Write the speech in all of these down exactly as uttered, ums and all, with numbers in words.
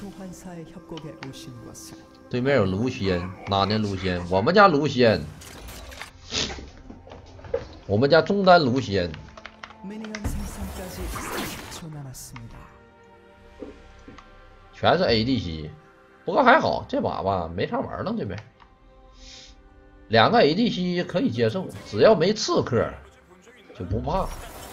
对面有卢仙，哪呢？卢仙，我们家卢仙，我们家中单卢仙。全是 A D C， 不过还好，这把吧没啥玩了，这边两个 A D C 可以接受，只要没刺客就不怕。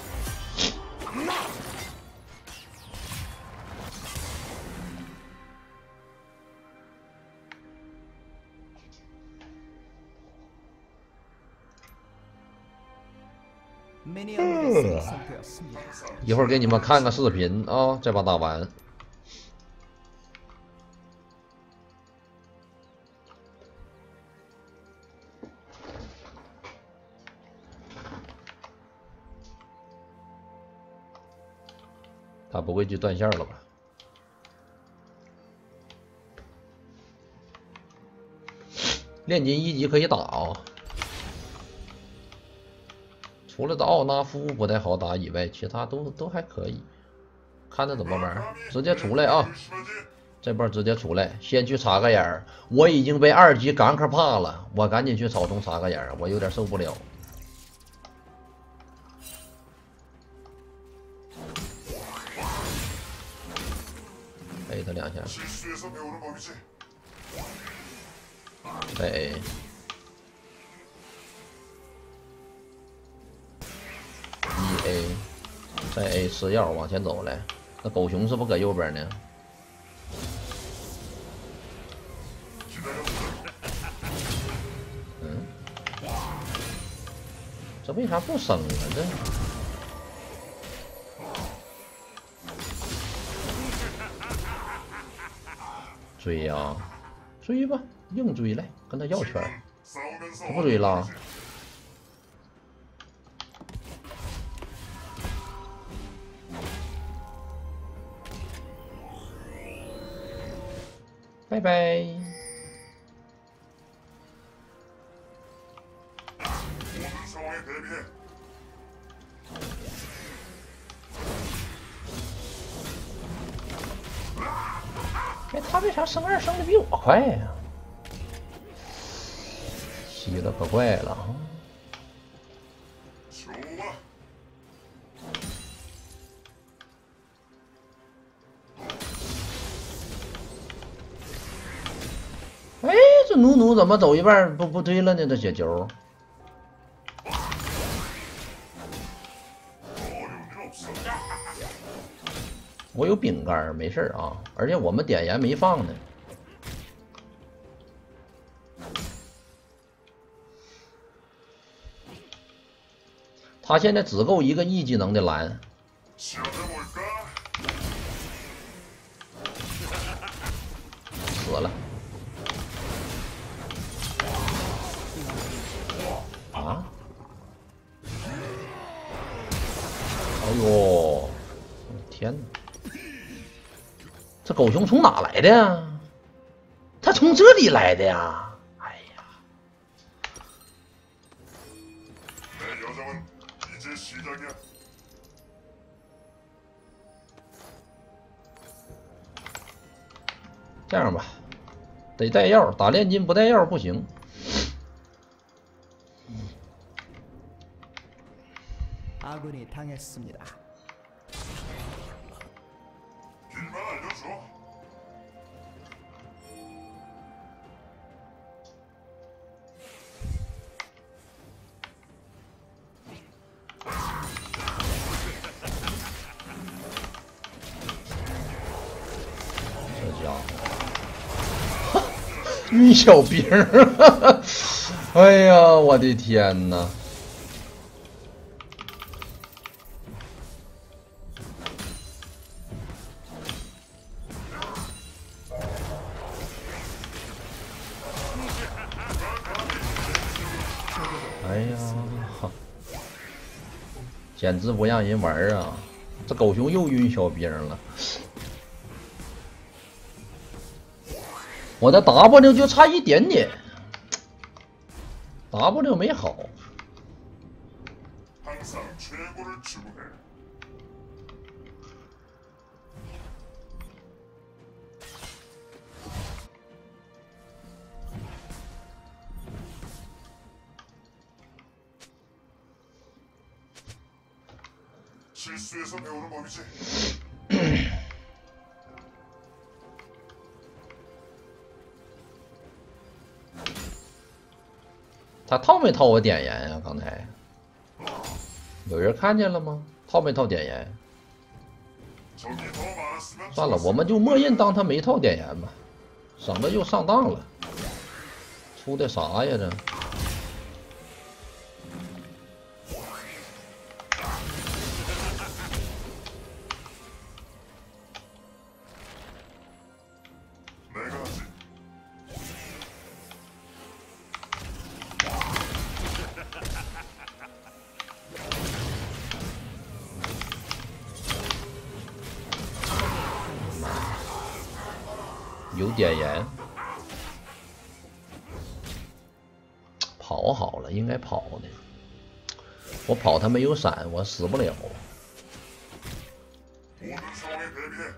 一会儿给你们看个视频啊、哦，这把打完。他不会去断线了吧？炼金一级可以打啊、哦，除了这奥纳夫不太好打以外，其他都都还可以。看他怎么玩，直接出来啊！这波直接出来，先去插个眼儿。我已经被二级赶可怕了，我赶紧去草丛插个眼儿，我有点受不了。A 他两下，再 A， 一 A， 再 A 吃药往前走来。那狗熊是不是搁右边呢？嗯，这为啥不升啊？这？追呀、啊，追吧，硬追来，跟他要圈。他不追了。拜拜。哎，他为啥升二升的比我快呀、啊？吸的可快了啊！哎，这努努怎么走一半不不推了呢？这雪球。我有饼干，没事啊，而且我们点盐没放呢。他现在只够一个 E 技能的蓝。死了。啊！哎呦！天哪！这狗熊从哪来的呀？他从这里来的呀！哎呀！这样吧，得带药，打炼金不带药不行。 아군이 당했습니다. 길만 알려줘. 这家伙，晕小兵儿！哎呀，我的天哪！ 哎呀，简直不让人玩啊！这狗熊又晕小兵了。我的 W 就差一点点 ，W 没好。 실수에서 배우는 법이지. 他套没套我点烟啊？刚才有人看见了吗？套没套点烟？ 적이 더 많았으면 算了，我们就默认当他没套点烟吧，省得又上当了。出的啥呀这？ 내가 하지. 有点盐，跑好了，应该跑的。我跑他没有闪，我死不了。 모든 상황에 대비해.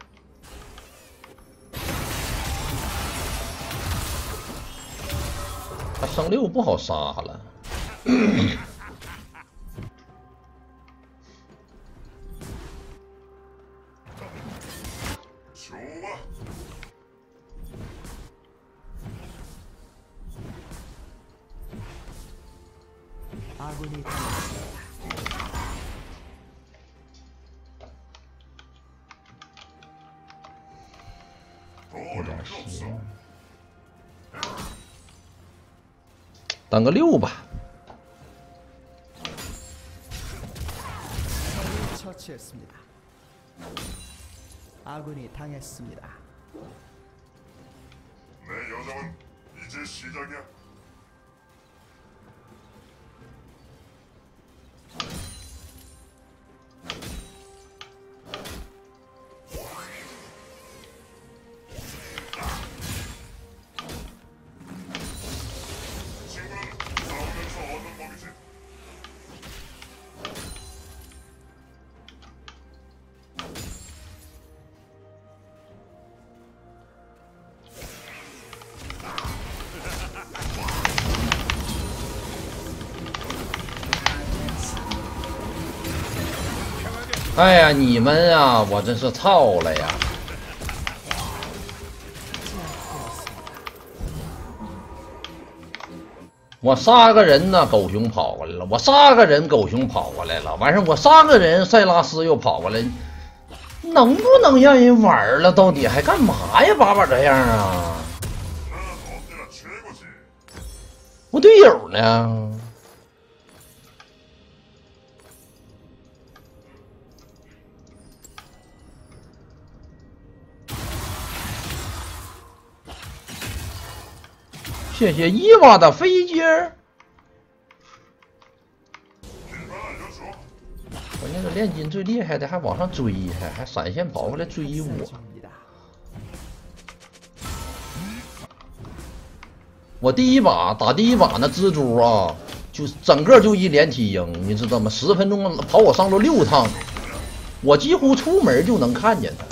他升六不好杀了。 좋아. 아군이 당했습니다. 有点邪，等个六吧。 적을 처치했습니다. 아군이 당했습니다. 내 여정은 이제 시작이야. 친구는 싸우면서 얻는 법이지. 아 哎呀，你们啊，我真是操了呀！我杀个人呢，狗熊跑过来了；我杀个人，狗熊跑过来了。完事我杀个人，塞拉斯又跑过来，能不能让人玩了？到底还干嘛呀？把把这样啊！ 난 언제나 최고지. 我队友呢？ 谢谢伊娃的飞机儿。 길만 알려줘. 我那个炼金最厉害的还往上追，还还闪现跑过来追我。 중입니다. 我第一把打第一把那蜘蛛啊，就整个就一连体赢，你知道吗？十分钟跑我上路六趟，我几乎出门就能看见他。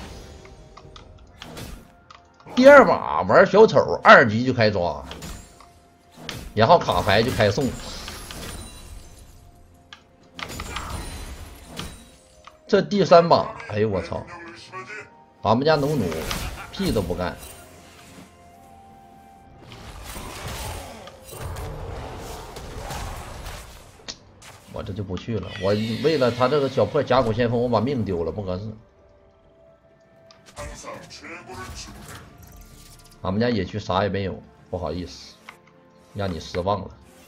第二把玩小丑，二级就开抓，然后卡牌就开送。这第三把，哎呦我操！ 능력을 심하지. 俺们家农奴屁都不干。我这就不去了，我为了他这个小破甲骨先锋，我把命丢了，不合适。 항상 최고를 추구해. 俺们家野区啥也没有，不好意思，让你失望了。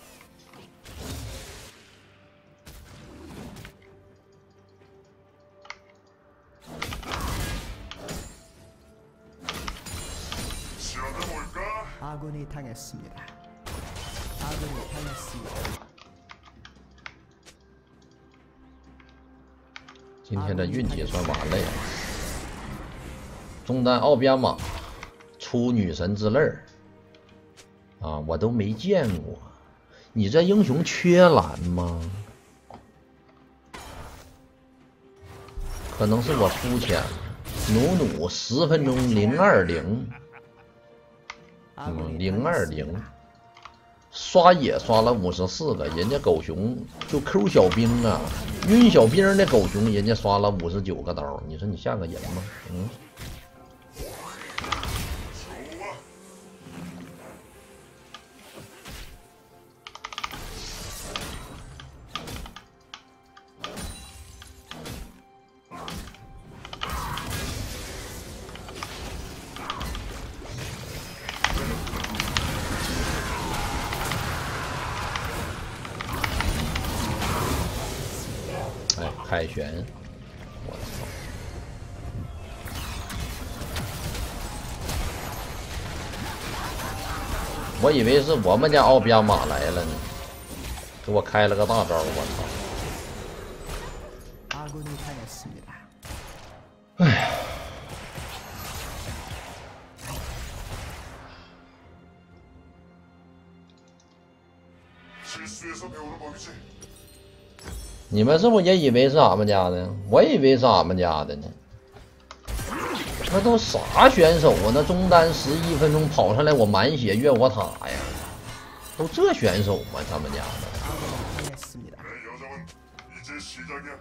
시험해 볼까? 아군이 당했습니다. 아군이 당했습니다. 今天的运气算完了呀！中单奥边马出女神之泪儿啊，我都没见过。你这英雄缺蓝吗？可能是我出钱了。努努十分钟零二零，嗯，零二零， 刷野刷了五十四个，人家狗熊就 Q 小兵啊，晕小兵的狗熊，人家刷了五十九个刀，你说你像个人吗？嗯。哎，凯旋，我操！我以为是我们家奥比亚马来了呢，给我开了个大招，我操！ 아군이 당했습니다. 唉， 실수해서 배우는 법이지. 你们是不是也以为是俺们家的？我以为是俺们家的呢。那都啥选手啊？那中单十一分钟跑上来，我满血越我塔呀！都这选手吗？他们家的？ 아군이 당했습니다. 내 여정은 이제 시작이야.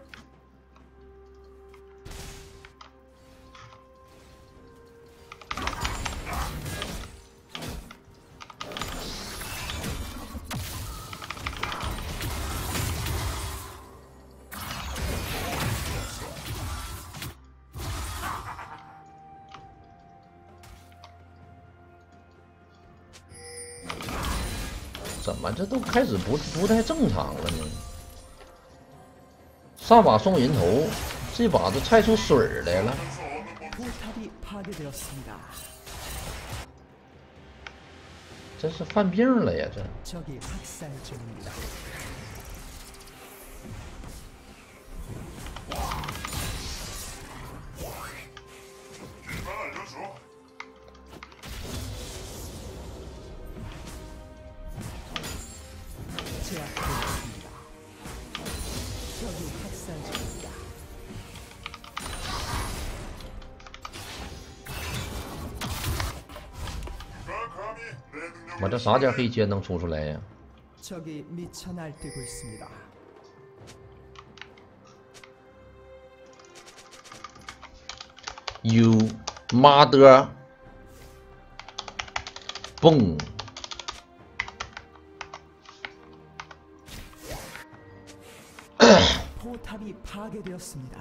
아, 怎么这都开始不不太正常了呢？上把送人头，这把都猜出水来了。 포탑이 파괴되었습니다. 这是犯病了呀！这 적이 학살 중입니다. 길만 알려줘. 제압되었습니다. 적이 학살 중입니다. 누가 감히 내 능력을 我这啥家黑切能出出来呀？ 적이 미쳐 날뛰고 있습니다. You mother， 嘣！ 포탑이 파괴되었습니다.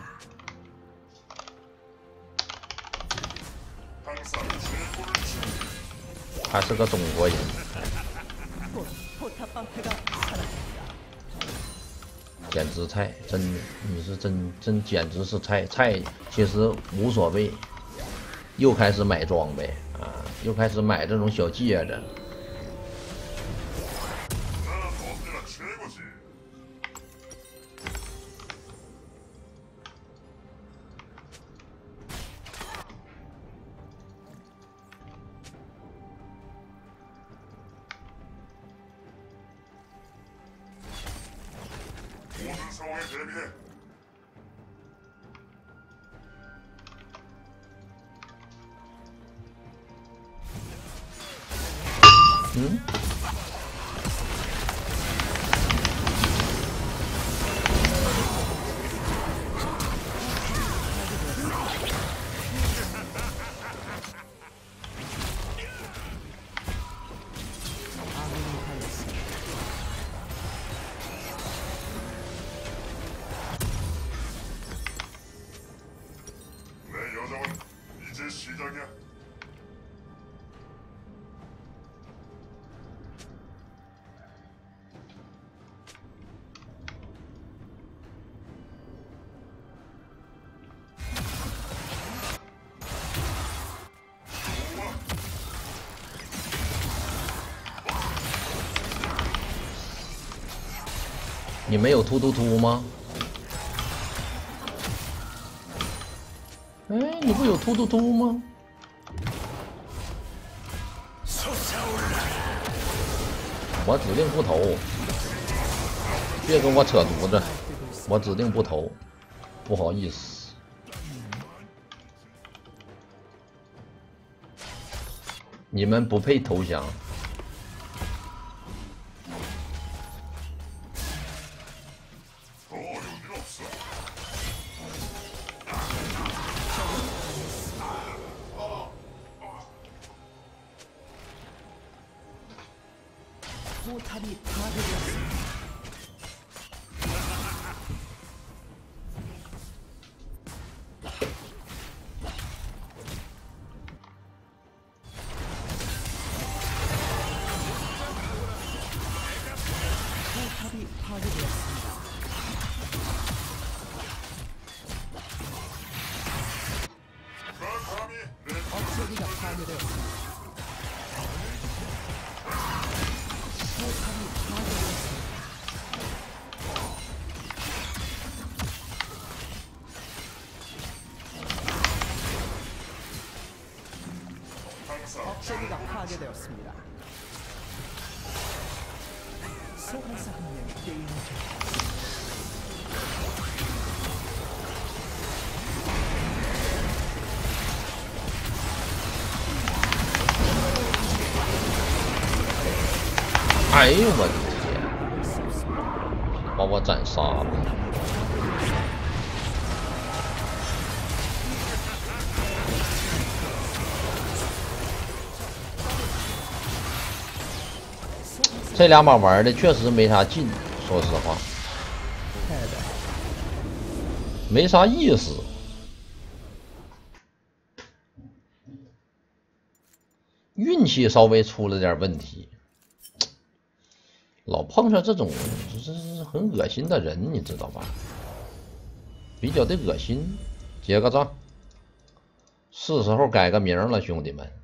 항상 최고를 지키는 还是个中国人， 곧 포탑 방패가 사라집니다. 简直菜，真的，你是真真简直是菜菜，其实无所谓。又开始买装备啊，又开始买这种小戒指。 나는 언제나 최고지. 모든 상황에 대비해. 응? 아군이 당했습니다. 내 여정은 이제 시작이야. 좋아. 你没有突突突吗？哎，你不有突突突吗？我指定不投，别跟我扯犊子，我指定不投，不好意思。你们不配投降。 포탑이 파괴되었습니다. 포탑이 파괴되었습니다. 누가 감히 내 억제기가 파괴되었습니다. 포탑이 파괴되었습니다. 항상 억제기가 파괴되었습니다. 소환사 한 명 게임을 哎呦我的天，把我斩杀了！这两把玩的确实没啥劲，说实话，没啥意思。运气稍微出了点问题。老碰上这种这是很恶心的人，你知道吧？比较的恶心。结个账，是时候改个名了，兄弟们。